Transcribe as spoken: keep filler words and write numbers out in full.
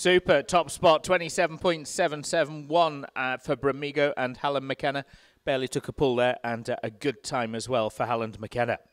Super. Top spot, twenty-seven point seven seven one uh, for Bramigo and Hallam McKenna. Barely took a pull there, and uh, a good time as well for Hallam McKenna.